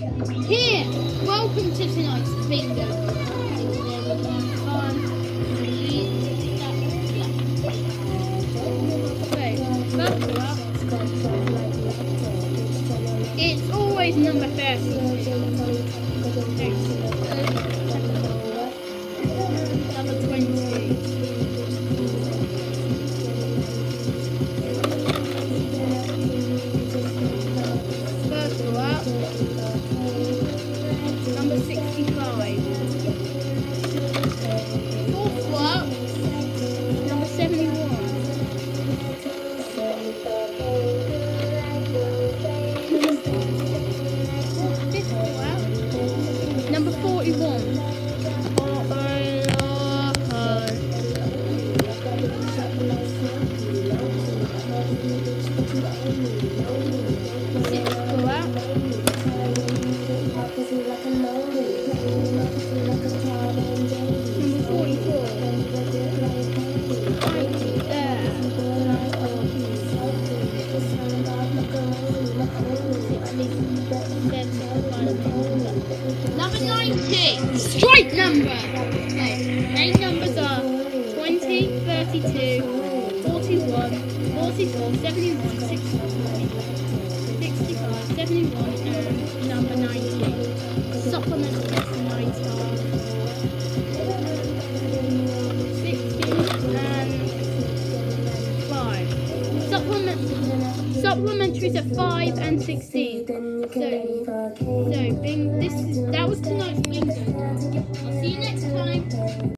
Here, welcome to tonight's bingo. It's always number 30. Number 20. Circle up. Number 65. Fourth up. Number 71. Number 41. Number 90, straight number. Okay. Main numbers are 20, 32, 41, 44, 71, 65, 71, and number 90. Supplemental test 90, 16, and 5. Supplementaries are 5 and 16. So that was tonight's bingo. I'll see you next time.